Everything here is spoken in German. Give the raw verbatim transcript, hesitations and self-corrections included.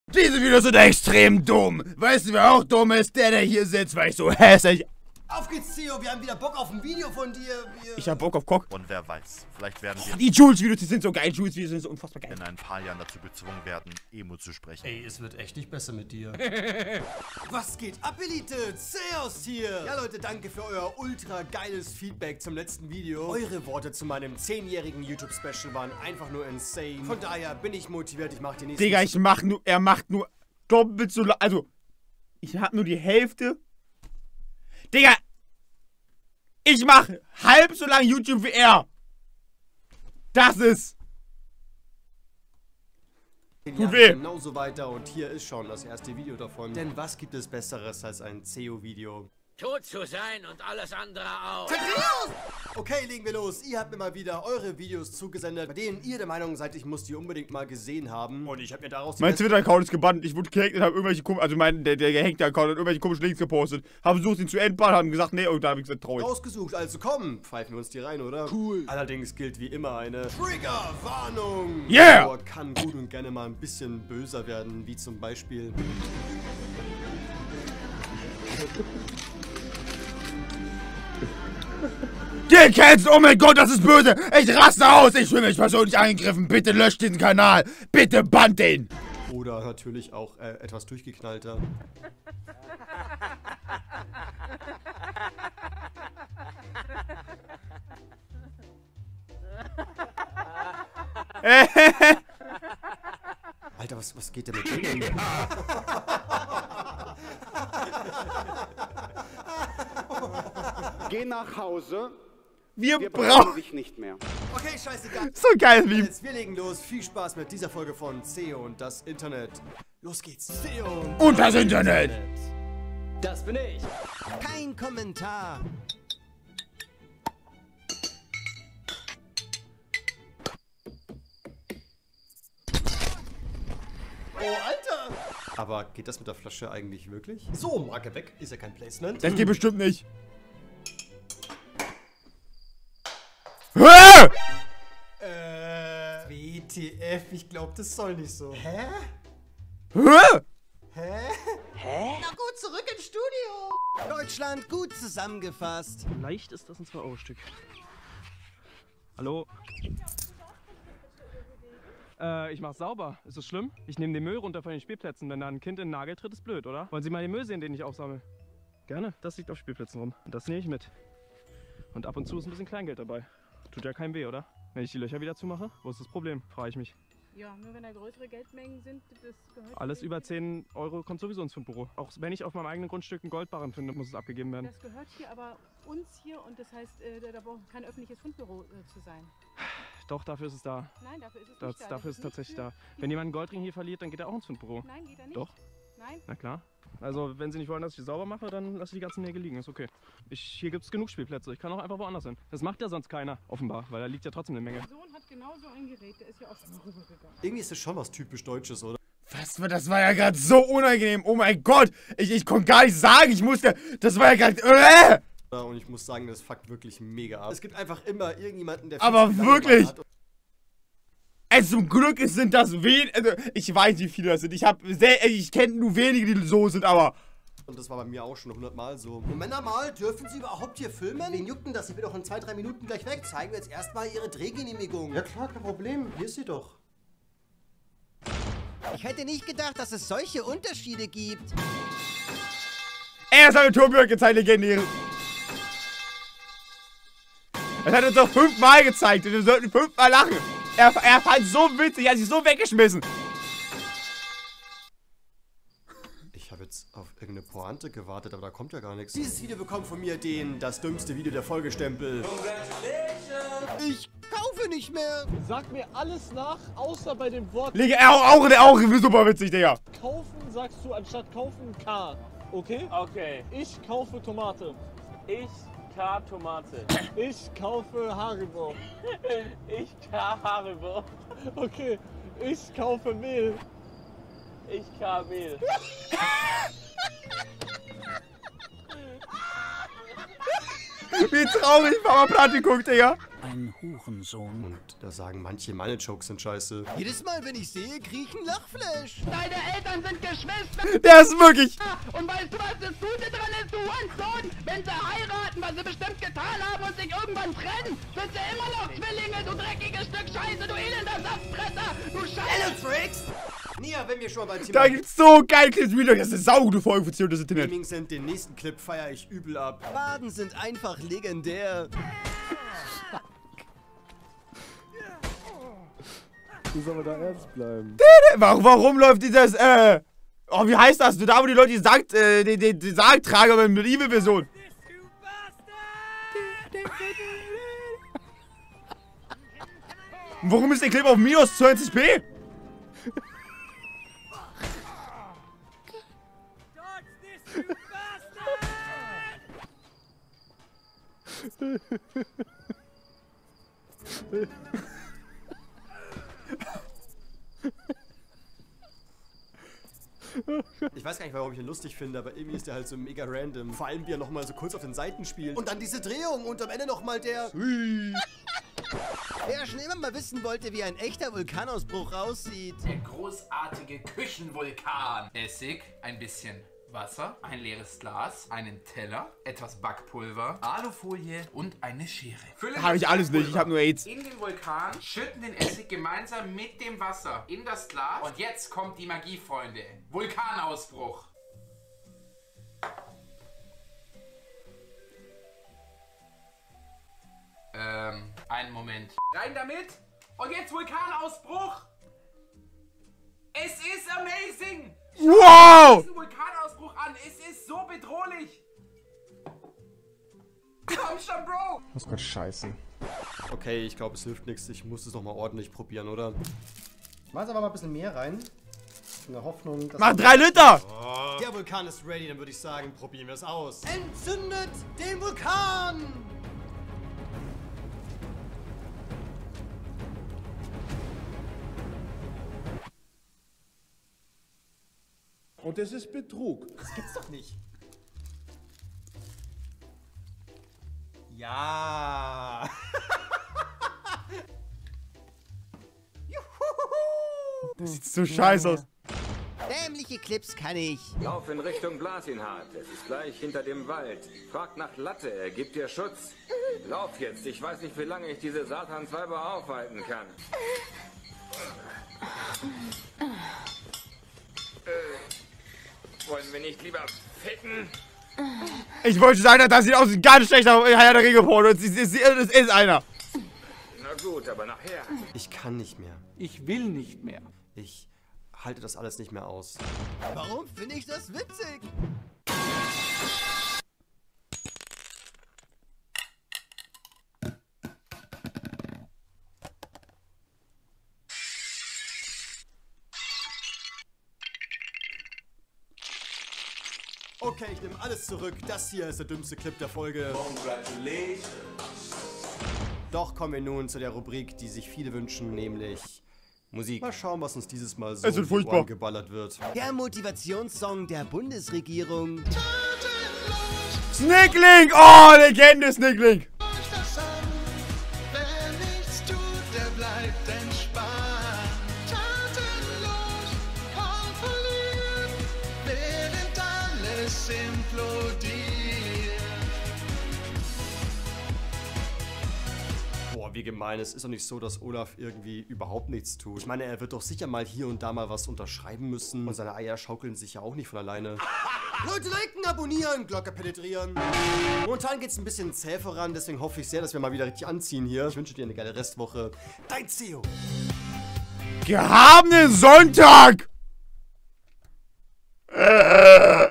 Diese Videos sind extrem dumm. Weißt du, wer auch dumm ist? Der, der hier sitzt, weil ich so hässlich... Auf geht's, Theo, wir haben wieder Bock auf ein Video von dir. Wir Ich hab Bock auf Cock. Und wer weiß, vielleicht werden wir... Oh, die Jules-Videos, die sind so geil. Jules-Videos sind so unfassbar geil. in ein paar Jahren dazu gezwungen werden, Emo zu sprechen. Ey, es wird echt nicht besser mit dir. Was geht ab, Elite? Zeus hier. Ja, Leute, danke für euer ultra geiles Feedback zum letzten Video. Eure Worte zu meinem zehnjährigen YouTube-Special waren einfach nur insane. Von daher bin ich motiviert, ich mach die nächste... Digga, ich mach nur... Er macht nur doppelt so... Also, ich hab nur die Hälfte... Digga! Ich mach halb so lang YouTube wie er! Das ist... Tut weh! Genauso weiter und hier ist schon das erste Video davon. Denn was gibt es Besseres als ein C E O-Video? Tot zu sein und alles andere auch. Okay, legen wir los. Ihr habt mir mal wieder eure Videos zugesendet, bei denen ihr der Meinung seid, ich muss die unbedingt mal gesehen haben. Und ich habe mir daraus... Mein Twitter-Account ist gebannt. Ich wurde gehackt und habe irgendwelche komischen... Also mein, der, der gehängte Account hat irgendwelche komischen Links gepostet. Haben versucht, ihn zu entbannen, haben gesagt, nee, und da habe ich gesagt, traurig. Ausgesucht, also komm, pfeifen wir uns die rein, oder? Cool. Allerdings gilt wie immer eine Trigger-Warnung. Yeah! Aber kann gut und gerne mal ein bisschen böser werden, wie zum Beispiel... Den kennst du! Oh mein Gott, das ist böse! Ich raste aus! Ich fühle mich persönlich angegriffen! Bitte löscht diesen Kanal! Bitte bannt den! Oder natürlich auch äh, etwas durchgeknallter. Alter, was, was geht denn mit denen? Geh nach Hause. Wir, Wir brauchen brauchen dich nicht mehr. Okay, scheißegal. so geil, Meme. Jetzt, wir legen los. Viel Spaß mit dieser Folge von C E O und das Internet. Los geht's. C E O Und das Internet. Das bin ich. Kein Kommentar. Oh, Alter! Aber geht das mit der Flasche eigentlich wirklich? So, Marke weg. Ist ja kein Placement. Das geht bestimmt nicht. Hä? Äh... W T F, ich glaube, das soll nicht so. Hä? Hä? Hä? Hä? Na gut, zurück ins Studio! Deutschland gut zusammengefasst. Leicht ist das ein zwei Euro Stück. Hallo? Äh, ich mach's sauber. Ist das schlimm? Ich nehme den Müll runter von den Spielplätzen. Wenn da ein Kind in den Nagel tritt, ist blöd, oder? Wollen Sie mal den Müll sehen, den ich aufsammle? Gerne. Das liegt auf Spielplätzen rum. Und das nehme ich mit. Und ab und zu ist ein bisschen Kleingeld dabei. Tut ja keinem weh, oder? Wenn ich die Löcher wieder zumache, wo ist das Problem? Frage ich mich. Ja, nur wenn da größere Geldmengen sind, das gehört... Alles über zehn Euro kommt sowieso ins Fundbüro. Auch wenn ich auf meinem eigenen Grundstück einen Goldbarren finde, muss es abgegeben werden. Das gehört hier aber uns hier und das heißt, äh, da braucht kein öffentliches Fundbüro äh, zu sein. Doch, dafür ist es da. Nein, dafür ist es Das, nicht da. dafür Das ist es tatsächlich nicht da. Wenn jemand einen Goldring hier verliert, dann geht er auch ins Fundbüro. Nein, geht er nicht. Doch. Nein. Na klar. Also, wenn Sie nicht wollen, dass ich die sauber mache, dann lasse ich die ganzen Nägel liegen. Ist okay. Ich, hier gibt es genug Spielplätze. Ich kann auch einfach woanders hin. Das macht ja sonst keiner, offenbar, weil da liegt ja trotzdem eine Menge. Mein Sohn hat genauso ein Gerät, der ist ja auch schon mal rübergegangen. Irgendwie ist das schon was typisch Deutsches, oder? Was war das? War ja gerade so unangenehm. Oh mein Gott. Ich, ich konnte gar nicht sagen. Ich musste... Das war ja gerade... Äh! Und ich muss sagen, das fuckt wirklich mega ab. Es gibt einfach immer irgendjemanden, der... Aber viel zu lange wirklich! hat. Also zum Glück sind das wen... Also ich weiß, wie viele das sind. Ich habe sehr... Ich kenne nur wenige, die so sind, aber... Und das war bei mir auch schon hundertmal so. Moment mal, dürfen Sie überhaupt hier filmen? Wen juckt denn das? Ich bin doch in zwei, drei Minuten gleich weg. Zeigen wir jetzt erstmal Ihre Drehgenehmigung. Ja klar, kein Problem. Hier ist sie doch. Ich hätte nicht gedacht, dass es solche Unterschiede gibt. Ey, das hat mir Tobi gezeigt, legendäre. Das hat uns doch fünfmal gezeigt und wir sollten fünfmal lachen. Er, er fand es so witzig, er hat sich so weggeschmissen. Ich habe jetzt auf irgendeine Pointe gewartet, aber da kommt ja gar nichts. Dieses Video bekommt von mir den das dümmste Video der Folgestempel. Ich kaufe nicht mehr. Sag mir alles nach, außer bei dem Wort Lege auch, auch, auch super witzig, Digga. kaufen, sagst du anstatt kaufen K. Okay? Okay. Ich kaufe Tomate. Ich K Tomate. Ich kaufe Haribo. Ich K Haribo. Okay. Ich kaufe Mehl. Ich K Mehl. Wie traurig Mama Platte guckt, Digga. ein Hurensohn. Und da sagen manche, meine Jokes sind scheiße. Jedes Mal, wenn ich sehe, krieg ich ein Lachflash. Deine Eltern sind Geschwister. Der ist wirklich... Und weißt du, was das Gute dran ist, du Hurensohn? Wenn sie heiraten, was sie bestimmt getan haben und sich irgendwann trennen, sind sie immer noch Zwillinge, du dreckiges Stück Scheiße, du elender Saftfresser, du Scheiße. Tricks! Nia, wenn wir schon mal beim Thema Da gibt's so geil Clips Video, das ist eine saugute Folge für das Internet. Gaming sind, den nächsten Clip feiere ich übel ab. Baden sind einfach legendär. Du soll aber da ernst bleiben. Warum, warum läuft dieses, äh... Oh, wie heißt das? Du da, wo die Leute die Sarg, äh, die, die, die Sarg tragen, aber mit Evil-Version. Warum ist der Clip auf minus zwanzig p? Ich weiß gar nicht, warum ich ihn lustig finde, aber irgendwie ist der halt so mega random. Vor allem, wie er nochmal so kurz auf den Seiten spielt. Und dann diese Drehung und am Ende nochmal der... Wer schon immer mal wissen wollte, wie ein echter Vulkanausbruch aussieht. Der großartige Küchenvulkan. Essig, ein bisschen Wasser, ein leeres Glas, einen Teller, etwas Backpulver, Alufolie und eine Schere. Habe ich alles nicht, ich habe nur AIDS. In den Vulkan, schütten den Essig gemeinsam mit dem Wasser in das Glas. Und jetzt kommt die Magie, Freunde. Vulkanausbruch. Ähm, einen Moment. Rein damit. Und jetzt Vulkanausbruch. Es ist amazing. Wow! Diesen Vulkanausbruch an. Es ist so bedrohlich. Komm schon, Bro. Das ist Gott scheiße. Okay, ich glaube, es hilft nichts. Ich muss es noch mal ordentlich probieren, oder? Ich mach jetzt aber mal ein bisschen mehr rein. In der Hoffnung, dass... Mach drei Liter! Oh. Der Vulkan ist ready, dann würde ich sagen, probieren wir es aus. Entzündet den Vulkan! Und es ist Betrug. Das gibt's doch nicht. Ja. Das sieht so scheiße aus. Dämliche Clips kann ich. Lauf in Richtung Blasinhart. Es ist gleich hinter dem Wald. Frag nach Latte, er gibt dir Schutz. Lauf jetzt. Ich weiß nicht, wie lange ich diese Satansweiber aufhalten kann. Äh, wollen wir nicht lieber ficken? Ich wollte sagen, das sieht aus wie ein ganz schlechter Herr der Ringe-Porno. Es ist, es ist einer. Na gut, aber nachher. Ich kann nicht mehr. Ich will nicht mehr. Ich halte das alles nicht mehr aus. Warum finde ich das witzig? Okay, ich nehme alles zurück. Das hier ist der dümmste Clip der Folge. Congratulations. Doch kommen wir nun zu der Rubrik, die sich viele wünschen, nämlich Musik. Mal schauen, was uns dieses Mal so Es wird furchtbar geballert wird. Der Motivationssong der Bundesregierung. Snickling! Oh, Legende Snickling! Boah, wie gemein. Es ist doch nicht so, dass Olaf irgendwie überhaupt nichts tut. Ich meine, er wird doch sicher mal hier und da mal was unterschreiben müssen. Und seine Eier schaukeln sich ja auch nicht von alleine. Leute, liken, abonnieren, Glocke penetrieren. Momentan geht es ein bisschen zäh voran, deswegen hoffe ich sehr, dass wir mal wieder richtig anziehen hier. Ich wünsche dir eine geile Restwoche. Dein Zeo. Gehabenen Sonntag! Äh.